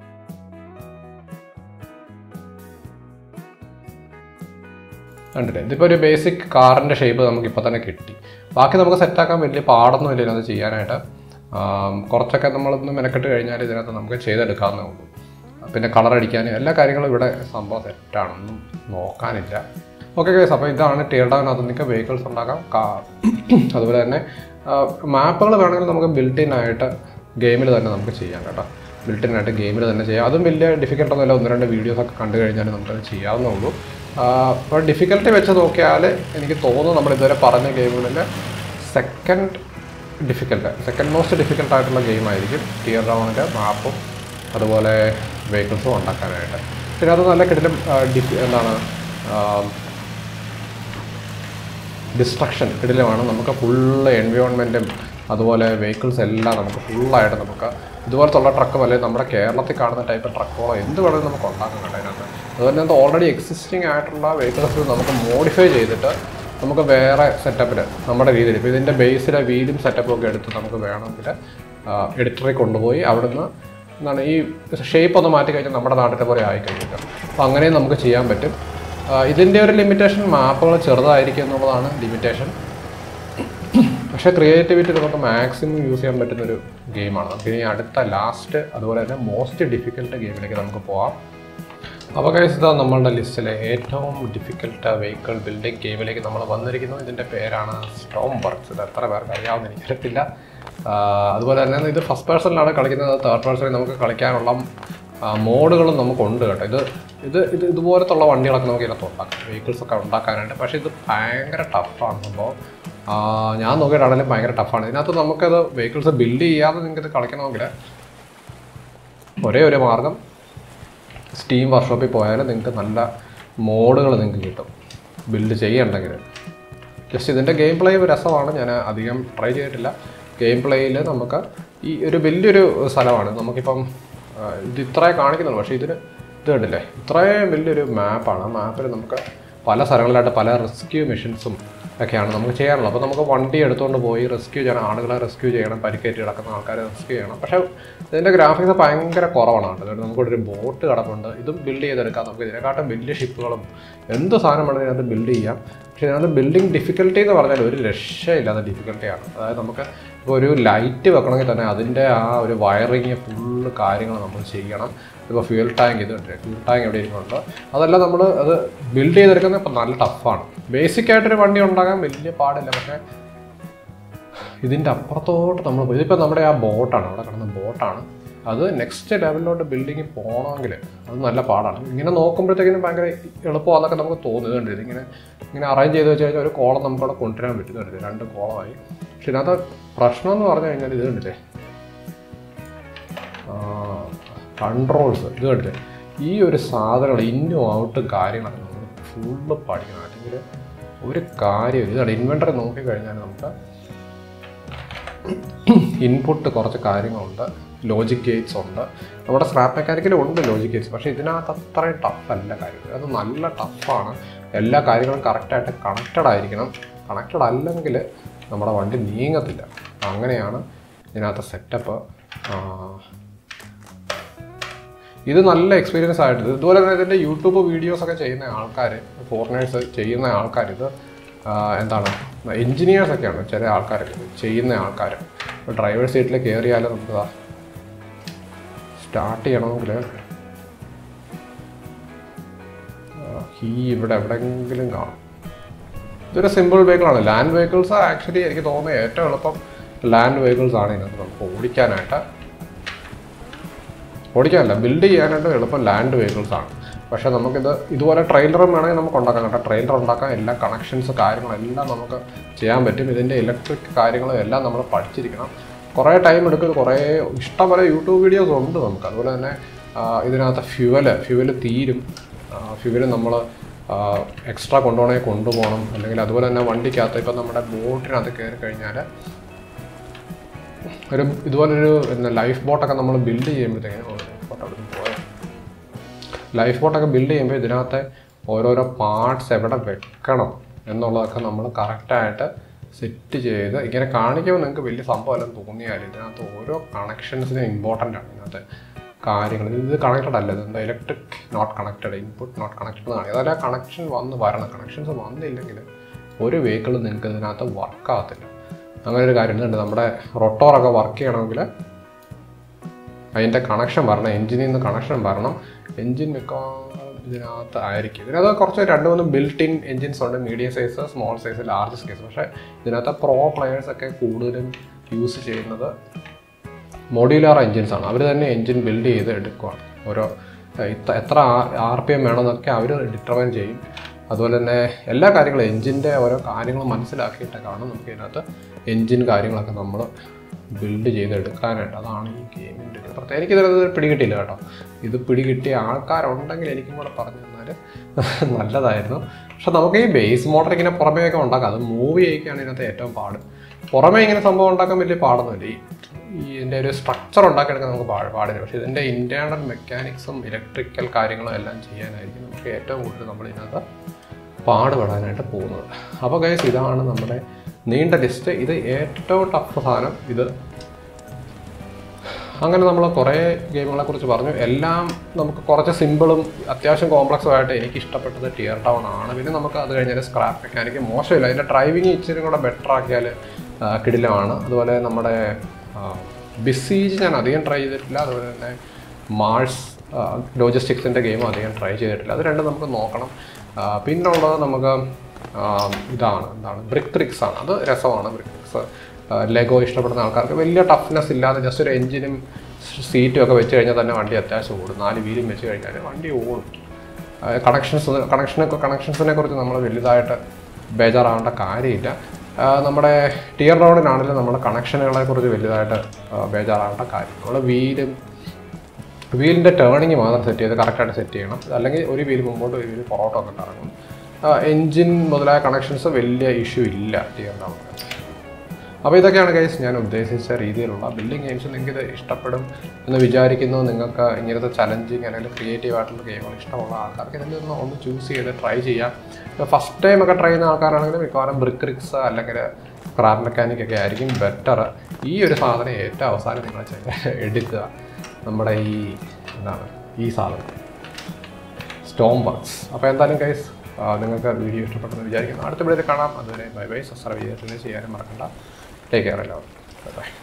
[SPEAKER 1] കണ്ടില്ലേ, ഇതിപ്പോൾ ഒരു ബേസിക് കാറിൻ്റെ ഷേപ്പ് നമുക്കിപ്പോൾ തന്നെ കിട്ടി. ബാക്കി നമുക്ക് സെറ്റാക്കാൻ വലിയ പാടൊന്നും ഇല്ല അത് ചെയ്യാനായിട്ട്. കുറച്ചൊക്കെ നമ്മളൊന്ന് മെനക്കെട്ട് കഴിഞ്ഞാൽ ഇതിനകത്ത് നമുക്ക് ചെയ്തെടുക്കാവുന്നേ ഉള്ളൂ. പിന്നെ കളർ അടിക്കാനും എല്ലാ കാര്യങ്ങളും ഇവിടെ സംഭവം സെറ്റാണ്, ഒന്നും നോക്കാനില്ല. ഓക്കെ ഗൈസ്, അപ്പോൾ ഇതാണ് ടിയർ ഡൗൺ. അത് നിങ്ങൾക്ക് വെഹിക്കിൾസ് ഉണ്ടാക്കാം. അതുപോലെ തന്നെ മാപ്പുകൾ വേണമെങ്കിൽ നമുക്ക് ബിൽറ്റ് ഇൻ ആയിട്ട് ഗെയിമിൽ തന്നെ നമുക്ക് ചെയ്യാം കേട്ടോ. ബിൽറ്റ് ഇൻ ആയിട്ട് ഗെയിമിൽ തന്നെ ചെയ്യാം. അതും വലിയ ഡിഫിക്കൽട്ടൊന്നുമില്ല. ഒന്ന് രണ്ട് വീഡിയോസൊക്കെ കണ്ടു കഴിഞ്ഞാൽ നമുക്കത് ചെയ്യാവുന്നേ ഉള്ളൂ. അപ്പോൾ ഡിഫിക്കൽട്ടി വെച്ച് നോക്കിയാൽ എനിക്ക് തോന്നുന്നു നമ്മൾ ഇതുവരെ പറഞ്ഞ ഗെയിമുകളിൽ സെക്കൻഡ് ഡിഫിക്കൽട്ട് സെക്കൻഡ് മോസ്റ്റ് ഡിഫിക്കൽട്ടായിട്ടുള്ള ഗെയിമായിരിക്കും ടിയർ ഡൗണിൻ്റെ മാപ്പും അതുപോലെ വെഹിക്കിൾസും ഉണ്ടാക്കാനായിട്ട്. പിന്നെ അത് നല്ല കിടിലും ഡിഫി എന്താണ് ഡിസ്ട്രക്ഷൻ കിടിലുമാണ്. നമുക്ക് ഫുള്ള് എൻവയോൺമെൻറ്റും അതുപോലെ വെഹിക്കിൾസ് എല്ലാം നമുക്ക് ഫുള്ളായിട്ട് നമുക്ക് ഇതുപോലത്തുള്ള ട്രക്കും അല്ലെങ്കിൽ നമ്മുടെ കേരളത്തിൽ കാണുന്ന ടൈപ്പ് ട്രക്കുകളോ എന്ത് വേണമെങ്കിലും നമുക്ക് ഉണ്ടാക്കാൻ കേട്ടോ അതിനകത്ത്. അതുപോലെ തന്നെ ഓൾറെഡി എക്സിസ്റ്റിംഗ് ആയിട്ടുള്ള വെഹിക്കിൾസ് നമുക്ക് മോഡിഫൈ ചെയ്തിട്ട് നമുക്ക് വേറെ സെറ്റപ്പിൽ നമ്മുടെ രീതിയിൽ ഇപ്പോൾ ഇതിൻ്റെ ബേസിലെ വീലും സെറ്റപ്പും ഒക്കെ എടുത്ത് നമുക്ക് വേണമെങ്കിൽ എഡിറ്ററിൽ കൊണ്ടുപോയി അവിടുന്ന് എന്താണ് ഈ ഷേപ്പ് ഒന്ന് മാറ്റി കഴിഞ്ഞാൽ നമ്മുടെ നാട്ടിലെ പോലെ ആയിക്കഴിഞ്ഞിട്ട് അപ്പോൾ അങ്ങനെയും നമുക്ക് ചെയ്യാൻ പറ്റും. ഇതിൻ്റെ ഒരു ലിമിറ്റേഷൻ മാപ്പുകൾ ചെറുതായിരിക്കും എന്നുള്ളതാണ് ലിമിറ്റേഷൻ. പക്ഷേ ക്രിയേറ്റിവിറ്റി നമുക്ക് മാക്സിമം യൂസ് ചെയ്യാൻ പറ്റുന്നൊരു ഗെയിമാണ്. നമുക്ക് ഇനി അടുത്ത ലാസ്റ്റ് അതുപോലെ തന്നെ മോസ്റ്റ് ഡിഫിക്കൽട്ട് ഗെയിമിലേക്ക് നമുക്ക് പോകാം. അപ്പോൾ ഗൈസ്, ഇതാ നമ്മളുടെ ലിസ്റ്റിലെ ഏറ്റവും ഡിഫിക്കൽട്ട് വെഹിക്കിൾ ബിൽഡിംഗ് ഗെയിമിലേക്ക് നമ്മൾ വന്നിരിക്കുന്നു. ഇതിൻ്റെ പേരാണ് സ്റ്റോം വർക്ക്സ്. ഇത് എത്ര പേർക്ക് അറിയാവുന്ന എനിക്കറിയത്തില്ല. അതുപോലെ തന്നെ ഇത് ഫസ്റ്റ് പേഴ്സണിലാണ് കളിക്കുന്നത്. തേർഡ് പേഴ്സണിൽ നമുക്ക് കളിക്കാനുള്ള മോഡുകളും നമുക്കുണ്ട് കേട്ടോ. ഇത് ഇത് ഇത് ഇതുപോലത്തുള്ള വണ്ടികളൊക്കെ നമുക്ക് ഇതിനകത്ത് ഉണ്ടാക്കാം, വെഹിക്കിൾസൊക്കെ ഉണ്ടാക്കാനായിട്ട്. പക്ഷേ ഇത് ഭയങ്കര ടഫാണ് സംഭവം. ഞാൻ നോക്കിയിട്ടാണെങ്കിലും ഭയങ്കര ടഫാണ്. ഇതിനകത്ത് നമുക്കത് വെഹിക്കിൾസ് ബിൽഡ് ചെയ്യാതെ നിങ്ങൾക്ക് ഇത് കളിക്കണമെങ്കിൽ ഒരേ ഒരു മാർഗം സ്റ്റീം വർക്ക്ഷോപ്പിൽ പോയാൽ നിങ്ങൾക്ക് നല്ല മോഡുകൾ നിങ്ങൾക്ക് കിട്ടും ബിൽഡ് ചെയ്യണമെങ്കിൽ. ജസ്റ്റ് ഇതിൻ്റെ ഗെയിം പ്ലേ രസമാണ്. ഞാൻ അധികം ട്രൈ ചെയ്തിട്ടില്ല. ഗെയിം പ്ലേയിൽ നമുക്ക് ഈ ഒരു വലിയൊരു സ്ഥലമാണ്. നമുക്കിപ്പം ഇത് ഇത്രേ കാണിക്കുന്നുള്ളൂ, പക്ഷേ ഇതിന് ഇത് കണ്ടില്ലേ, ഇത്രയും വലിയൊരു മാപ്പാണ്. മാപ്പിൽ നമുക്ക് പല സ്ഥലങ്ങളിലായിട്ട് പല റെസ്ക്യൂ മിഷൻസും ഒക്കെയാണ് നമുക്ക് ചെയ്യാനുള്ളത്. അപ്പോൾ നമുക്ക് വണ്ടി എടുത്തുകൊണ്ട് പോയി റെസ്ക്യൂ ചെയ്യണം, ആളുകളെ റെസ്ക്യൂ ചെയ്യണം, പരിക്കേറ്റ് കിടക്കുന്ന ആൾക്കാരെ റെസ്ക്യൂ ചെയ്യണം. പക്ഷേ ഇതിൻ്റെ ഗ്രാഫിക്സ് ഭയങ്കര കുറവാണ് കേട്ടോ. അതുകൊണ്ട് നമുക്കൊരു ബോട്ട് കിടപ്പുണ്ട്, ഇതും ബിൽഡ് ചെയ്തെടുക്കാം. നമുക്ക് ഇതിനെക്കാട്ടും വലിയ ഷിപ്പുകളും എന്ത് സാധനം വേണമെങ്കിൽ ഇതിനകത്ത് ബിൽഡ് ചെയ്യാം. പക്ഷേ ഇതിനകത്ത് ബിൽഡിംഗ് ഡിഫിക്കൽട്ടി എന്ന് പറഞ്ഞാൽ ഒരു രക്ഷയില്ലാത്ത ഡിഫിക്കൽട്ടിയാണ്. അതായത് നമുക്ക് ഇപ്പോൾ ഒരു ലൈറ്റ് വെക്കണമെങ്കിൽ തന്നെ അതിൻ്റെ ആ ഒരു വയറിങ് ഫുള്ള് കാര്യങ്ങൾ നമ്മൾ ചെയ്യണം. ഇപ്പോൾ ഫ്യൂൽ ടാങ്ക് ഇത് ഉണ്ട്, ഫ്യൂൽ ടാങ്ക് എവിടെ ഇരിക്കുന്നുണ്ട്, അതെല്ലാം നമ്മൾ അത് ബിൽഡ് ചെയ്തെടുക്കുന്നത് ഇപ്പം നല്ല ടഫാണ്. ബേസിക്കായിട്ടൊരു വണ്ടി ഉണ്ടാകാൻ വലിയ പാടില്ല. പക്ഷേ ഇതിൻ്റെ അപ്പുറത്തോട്ട് നമ്മൾ പോയി ഇതിപ്പോൾ നമ്മുടെ ആ ബോട്ടാണ്, അവിടെ കിടന്ന ബോട്ടാണ്. അത് നെക്സ്റ്റ് ലെവലിലോട്ട് ബിൽഡിങ്ങിൽ പോകണമെങ്കിൽ അത് നല്ല പാടാണ്. ഇങ്ങനെ നോക്കുമ്പോഴത്തേക്കിനും ഭയങ്കര എളുപ്പമാണെന്നൊക്കെ നമുക്ക് തോന്നുന്നുണ്ട്. ഇതിങ്ങനെ ഇങ്ങനെ അറേഞ്ച് ചെയ്ത് വെച്ച് കഴിഞ്ഞാൽ ഒരു കോളം നമുക്കവിടെ കൊണ്ടുവരാൻ പറ്റുന്നുണ്ട്. രണ്ട് കോളമായി. പക്ഷെ ഇതിനകത്ത് പ്രശ്നം എന്ന് പറഞ്ഞു കഴിഞ്ഞാൽ ഇത് കണ്ടില്ലേ, കൺട്രോൾസ് ഇത് കണ്ടില്ലേ, ഈ ഒരു സാധനങ്ങൾ ഇന്നും ഔട്ടും കാര്യങ്ങളൊക്കെ നമ്മൾ ഫുള്ള് പഠിക്കണം. അല്ലെങ്കിൽ ഒരു കാര്യം ഇതാണ്. ഇൻവെൻ്ററി നോക്കിക്കഴിഞ്ഞാൽ നമുക്ക് ഇൻപുട്ട് കുറച്ച് കാര്യങ്ങളുണ്ട്, ലോജിക് ഗേറ്റ്സ് ഉണ്ട്, നമ്മുടെ സ്ക്രാപ്പ് മെക്കാനിക്കലും ഉണ്ട് ലോജിക് ഗേറ്റ്സ്. പക്ഷേ ഇതിനകത്ത് അത്രയും ടഫല്ല കാര്യം. അത് നല്ല ടഫാണ്. എല്ലാ കാര്യങ്ങളും കറക്റ്റായിട്ട് കണക്റ്റഡ് ആയിരിക്കണം. കണക്റ്റഡ് അല്ലെങ്കിൽ നമ്മുടെ വണ്ടി നീങ്ങത്തില്ല. അങ്ങനെയാണ് ഇതിനകത്ത് സെറ്റപ്പ്. ഇത് നല്ല എക്സ്പീരിയൻസ് ആയിട്ട് ഇതുപോലെ തന്നെ ഇതിൻ്റെ യൂട്യൂബ് വീഡിയോസൊക്കെ ചെയ്യുന്ന ആൾക്കാർ, ഫോറിനേഴ്സ് ചെയ്യുന്ന ആൾക്കാർ, ഇത് എന്താണ് എൻജിനീയേഴ്സൊക്കെയാണ് ചില ആൾക്കാരൊക്കെ ചെയ്യുന്ന ആൾക്കാർ. ഇപ്പോൾ ഡ്രൈവർ സീറ്റിൽ കയറിയാൽ നമുക്ക് സ്റ്റാർട്ട് ചെയ്യണമെങ്കിൽ ഈ ഇവിടെ എവിടെയെങ്കിലും കാണും. ഇതൊരു സിമ്പിൾ വെഹിക്കിളാണ്. ലാൻഡ് വെഹിക്കിൾസ് ആക്ച്വലി എനിക്ക് തോന്നുന്നത് ഏറ്റവും എളുപ്പം ലാൻഡ് വെഹിക്കിൾസ് ആണ് ഇതിനകത്ത് നമുക്ക് ഓടിക്കാനായിട്ട്. ഓടിക്കാനല്ല, ബിൽഡ് ചെയ്യാനായിട്ട് എളുപ്പം ലാൻഡ് വെഹിക്കിൾസ് ആണ്. പക്ഷേ നമുക്കിത് ഇതുപോലെ ട്രെയിലറും വേണമെങ്കിൽ നമുക്ക് ഉണ്ടാക്കാം കേട്ടോ. ട്രെയിലർ ഉണ്ടാക്കാം, എല്ലാ കണക്ഷൻസ് കാര്യങ്ങളെല്ലാം നമുക്ക് ചെയ്യാൻ പറ്റും. ഇതിൻ്റെ ഇലക്ട്രിക് കാര്യങ്ങളും എല്ലാം നമ്മൾ പഠിച്ചിരിക്കണം. കുറേ ടൈം എടുക്കും. കുറേ ഇഷ്ടംപോലെ യൂട്യൂബ് വീഡിയോസ് ഉണ്ട് നമുക്ക്. അതുപോലെ തന്നെ ഇതിനകത്ത് ഫ്യൂവല് ഫ്യൂവല് തീരും. ഫ്യൂവല് നമ്മൾ എക്സ്ട്രാ കൊണ്ടുപോകണമെങ്കിൽ കൊണ്ടുപോകണം. അല്ലെങ്കിൽ അതുപോലെ തന്നെ വണ്ടിക്കകത്ത് ഇപ്പം നമ്മുടെ ബോട്ടിനകത്ത് കയറി കഴിഞ്ഞാൽ ഒരു ഇതുപോലൊരു എന്താ ലൈഫ് ബോട്ടൊക്കെ നമ്മൾ ബിൽഡ് ചെയ്യുമ്പോഴത്തേക്കും ബോട്ട് അവിടെ പോയാൽ ലൈഫ് ബോട്ടൊക്കെ ബിൽഡ് ചെയ്യുമ്പോൾ ഇതിനകത്തെ ഓരോരോ പാർട്സ് എവിടെ വെക്കണം എന്നുള്ളതൊക്കെ നമ്മൾ കറക്റ്റായിട്ട് സെറ്റ് ചെയ്ത് ഇങ്ങനെ കാണിക്കുമ്പോൾ നിങ്ങൾക്ക് വലിയ സംഭവമല്ലെന്ന് തോന്നിയാൽ ഇതിനകത്ത് ഓരോ കണക്ഷൻസിനും ഇമ്പോർട്ടൻ്റ് ആണ് ഇതിനകത്ത് കാര്യങ്ങൾ. ഇത് കണക്റ്റഡ് അല്ല, ഇത് എന്താ electric not connected, input not connected എന്നാണ്. അതല്ല കണക്ഷൻ വന്ന് വരണം. കണക്ഷൻസ് വന്നില്ലെങ്കിൽ ഒരു വെഹിക്കിളും നിങ്ങൾക്ക് ഇതിനകത്ത് വർക്കാകത്തില്ല. അങ്ങനെ ഒരു കാര്യം ഉണ്ട്. നമ്മുടെ റൊട്ടോറൊക്കെ വർക്ക് ചെയ്യണമെങ്കിൽ അതിൻ്റെ കണക്ഷൻ വരണം, എൻജിനിൽ നിന്ന് കണക്ഷൻ വരണം. എൻജിൻ മിക്കവാറും ഇതിനകത്ത് ആയിരിക്കും. ഇതിനകത്ത് കുറച്ച് രണ്ട് മൂന്ന് ബിൽറ്റ് ഇൻ എൻജിൻസ് ഉണ്ട്, medium size, small size, large size. പക്ഷേ ഇതിനകത്ത് പ്രോ പ്ലെയേഴ്സൊക്കെ കൂടുതലും യൂസ് ചെയ്യുന്നത് മോഡ്യൂലാർ എൻജിൻസ് ആണ്. അവർ തന്നെ എൻജിൻ ബിൽഡ് ചെയ്ത് എടുക്കുകയാണ്. ഓരോ എത്ര ആർ പി എം വേണമെന്നൊക്കെ അവർ ഡിറ്റർമൈൻ ചെയ്യും. അതുപോലെ തന്നെ എല്ലാ കാര്യങ്ങളും എൻജിൻ്റെ ഓരോ കാര്യങ്ങൾ മനസ്സിലാക്കിയിട്ടൊക്കെയാണ് നമുക്ക് ഇതിനകത്ത് എൻജിൻ കാര്യങ്ങളൊക്കെ നമ്മൾ ബിൽഡ് ചെയ്തെടുക്കാനായിട്ട്. അതാണ് ഈ ഗെയിമിൻ്റെ ഇത്. പ്രത്യേകം എനിക്കിത് പിടികിട്ടില്ല കേട്ടോ. ഇത് പിടികിട്ടിയ ആൾക്കാരുണ്ടെങ്കിൽ എനിക്കും കൂടെ പറഞ്ഞു തന്നാൽ നല്ലതായിരുന്നു. പക്ഷെ നമുക്ക് ഈ ബേസ് മോട്ടർ ഇങ്ങനെ പുറമേയൊക്കെ ഉണ്ടാക്കാം. അത് മൂവ് ചെയ്യിക്കുകയാണ് ഇതിനകത്ത് ഏറ്റവും പാട്. പുറമേ ഇങ്ങനെ സംഭവം ഉണ്ടാക്കാൻ വലിയ പാടൊന്നുമില്ല. ഈ ഈ ഇതിൻ്റെ ഒരു സ്ട്രക്ചർ ഉണ്ടാക്കിയെടുക്കാൻ നമുക്ക് പാട് പാടില്ല പക്ഷേ ഇതിൻ്റെ ഇൻറ്റേർണൽ മെക്കാനിക്സും ഇലക്ട്രിക്കൽ കാര്യങ്ങളും എല്ലാം ചെയ്യാനായിരിക്കും നമുക്ക് ഏറ്റവും കൂടുതൽ നമ്മൾ ഇതിനകത്ത് പാടുപെടാനായിട്ട് പോകുന്നത്. അപ്പോൾ ഗൈസ്, ഇതാണ് നമ്മുടെ നീണ്ട ലിസ്റ്റ്. ഇത് ഏറ്റവും ടഫ് സാധനം ഇത്. അങ്ങനെ നമ്മൾ കുറേ ഗെയിമുകളെ കുറിച്ച് പറഞ്ഞു. എല്ലാം നമുക്ക് കുറച്ച് സിമ്പിളും അത്യാവശ്യം കോംപ്ലക്സും ആയിട്ട് എനിക്ക് ഇഷ്ടപ്പെട്ടത് ടിയർ ഡൗൺ ആണ്. പിന്നെ നമുക്ക് അത് കഴിഞ്ഞാൽ സ്ക്രാപ്പ് മെക്കാനിക്ക് മോശമില്ല. അതിൻ്റെ ഡ്രൈവിങ് ഇച്ചിരി കൂടെ ബെറ്റർ ആക്കിയാൽ കിടിലമാണ്. അതുപോലെ നമ്മുടെ ബിസീജ് ഞാൻ അധികം ട്രൈ ചെയ്തിട്ടില്ല. അതുപോലെ തന്നെ മാർസ് ലോജിസ്റ്റിക്സിൻ്റെ ഗെയിമും അധികം ട്രൈ ചെയ്തിട്ടില്ല. അത് രണ്ടും നമുക്ക് നോക്കണം. പിന്നുള്ളത് നമുക്ക് ഇതാണ് എന്താണ് ബ്രിക്ക് ട്രിക്സ് ആണ്. അത് രസമാണ്. ബ്രിക്ക് ട്രിക്സ് ലെഗോ ഇഷ്ടപ്പെടുന്ന ആൾക്കാർക്ക് വലിയ ടഫ്നെസ് ഇല്ലാതെ ജസ്റ്റ് ഒരു എഞ്ചിനും സീറ്റും ഒക്കെ വെച്ച് കഴിഞ്ഞാൽ തന്നെ വണ്ടി അത്യാവശ്യം ഓടും. നാല് വീലും വെച്ച് കഴിഞ്ഞാൽ വണ്ടി ഓടും. കണക്ഷൻസ് കണക്ഷനൊക്കെ കണക്ഷൻസിനെ കുറിച്ച് നമ്മൾ വലുതായിട്ട് ബേജാറാവേണ്ട കാര്യമില്ല. നമ്മുടെ ടിയർ ഡൗണിനാണെങ്കിലും നമ്മുടെ കണക്ഷനുകളെ കുറിച്ച് വലുതായിട്ട് ബേജാറാവേണ്ട കാര്യം. നമ്മൾ വീലും വീലിൻ്റെ ടേണിങ് മാത്രം സെറ്റ് ചെയ്ത് കറക്റ്റായിട്ട് സെറ്റ് ചെയ്യണം. അല്ലെങ്കിൽ ഒരു വീല് മുമ്പോട്ട് ഒരു വീല് പുറകോട്ടൊക്കെ ഇറങ്ങും. എൻജിൻ മുതലായ കണക്ഷൻസ് വലിയ ഇഷ്യൂ ഇല്ല ടിയർ ഡൗണിന്. അപ്പോൾ ഇതൊക്കെയാണ് ഗൈസ് ഞാൻ ഉദ്ദേശിച്ച രീതിയിലുള്ള ബിൽഡിംഗ് ഗെയിംസ്. നിങ്ങൾക്ക് ഇത് ഇഷ്ടപ്പെടും എന്ന് വിചാരിക്കുന്നു. നിങ്ങൾക്ക് ഇങ്ങനത്തെ ചലഞ്ചിങ് അല്ലെങ്കിൽ ക്രിയേറ്റീവ് ആയിട്ടുള്ള ഗെയിമുകൾ ഇഷ്ടമുള്ള ആൾക്കാർക്ക് ഇതിൽ നിന്ന് ഒന്ന് ചൂസ് ചെയ്ത് ട്രൈ ചെയ്യാം. ഫസ്റ്റ് ടൈം ഒക്കെ ട്രൈ ചെയ്യുന്ന ആൾക്കാരാണെങ്കിൽ മിക്കവാറും ബ്രിക്ക് ട്രിക്സ് അല്ലെങ്കിൽ സ്ക്രാപ്പ് മെക്കാനിക് ഒക്കെ ആയിരിക്കും ബെറ്റർ. ഈ ഒരു സാധനം ഏറ്റവും അവസാനം നിങ്ങൾ എടുക്കുക. നമ്മുടെ ഈ എന്താണ് ഈ സാധനം സ്റ്റോം വർക്ക്സ്. അപ്പോൾ എന്തായാലും ഗൈസ്, നിങ്ങൾക്ക് വീഡിയോ ഇഷ്ടപ്പെട്ടെന്ന് വിചാരിക്കുന്നു. അടുത്ത വീഡിയോയിൽ കാണാം. അതുവരെ ബൈ ബൈ. സബ്സ്ക്രൈബ് ചെയ്തിട്ട് ചെയ്യാനും മറക്കണ്ട. ടേക്ക് കെയർ എല്ലാവരും. Bye by.